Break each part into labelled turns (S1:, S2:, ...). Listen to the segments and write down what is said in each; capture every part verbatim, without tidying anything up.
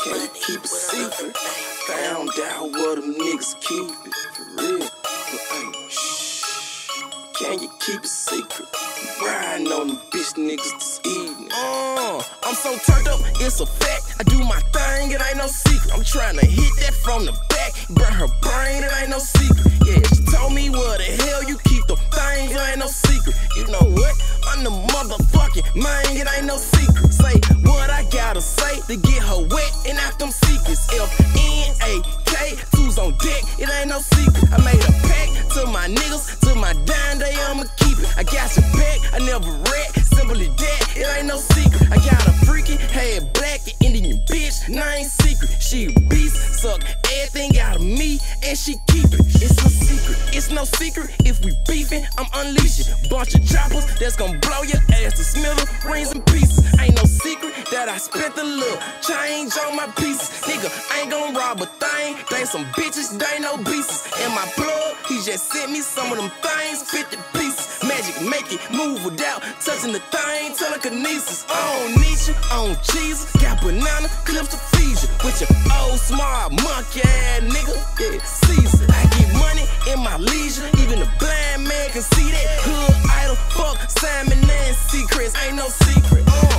S1: Can you keep a secret? Found out where them niggas keep it, for real. But hey, shh. Can you keep a secret? I'm riding on them bitch niggas this evening. Uh, I'm so turned up, it's a fact. I do my thing, it ain't no secret. I'm trying to hit that from the back, burn her brain, it ain't no secret. Yeah, she told me where the hell you keep them things, it ain't no secret. You know what? I'm the motherfucking man, it ain't no secret. Say what I gotta say to get her wet and out them secrets. F N A K, two's on deck, it ain't no secret. I made a pact to my niggas, to my dying day, I'ma keep it. I got your back, I never read, simply that, it ain't no secret. I got a freaky, head black, and Indian bitch, and I ain't secret. She a beast, suck everything out of me, and she keep it. It's no secret, it's no secret. If we beefing, I'm unleashing. Bunch of choppers that's gon' blow your ass to smithereens and pieces. Ain't no secret that I spent a little change on my pieces. Nigga, I ain't gon' rob a thing. They some bitches, they no pieces. In my plug, he just sent me some of them things, fifty pieces. Magic make it move without touching the thing, telekinesis. I don't need you, I don't cheese. Got banana clips to feed you with your old smart monkey ass nigga. Yeah, Caesar. I get money in my leisure, even a blind man can see that. Hood idol, fuck Simon and Secrets, ain't no secret. Uh.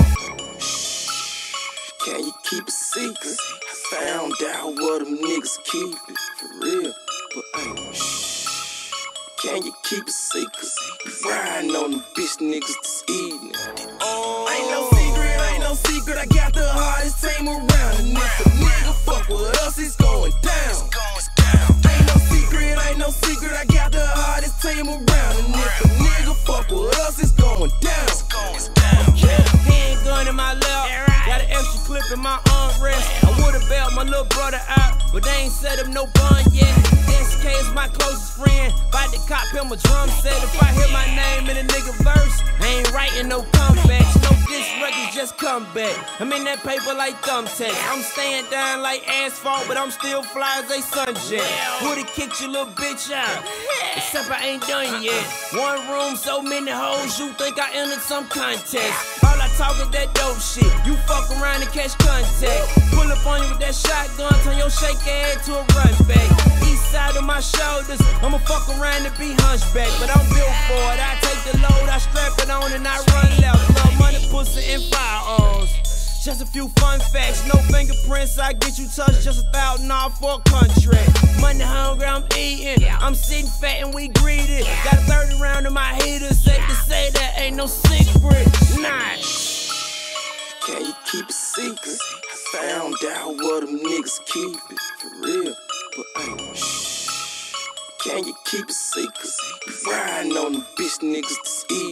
S1: Can you keep a secret? I found out where them niggas keep it, for real. But hey, shh. Can you keep a secret? I'm riding on them bitch niggas this evening. Oh. Ain't no secret, ain't no secret. I got the hardest team around. And if a nigga fuck with us, it's going down. Ain't no secret, ain't no secret. I got the hardest team around. And if a nigga fuck with us, it's going down.
S2: Handgun in my lap, got an extra clip in my armrest. I would've bailed my little brother out, but they ain't set him no bond yet. S K is my closest friend, bout to cop him a drum set. If I hear my name in a nigga verse, I ain't writing no comebacks. No diss records, just come back. I'm in that paper like thumbtack. I'm staying down like asphalt, but I'm still fly as a sunjet. Would've kicked your little bitch out, except I ain't done yet. One room, so many hoes, you think I entered some contest. All I talk is that dope shit, you fuck around and catch contact. Pull up on you with that shotgun, turn your shake head to a run back. East side of my shoulders, I'ma fuck around and be hunchback. But I'm built for it, I take the load, I strap it on and I run left. Love money, pussy, and firearms. Just a few fun facts, no fingerprints, I get you touched, just a thousand off for a contract. Money hungry, I'm eating, I'm sitting fat and we greedy. Got a thirty round in my heater, safe to say that ain't no secret. Nah.
S1: Can you keep a secret? I found out where them niggas keep it, for real. But hey, shh. Can you keep a secret? I'm riding on them bitch niggas this evening.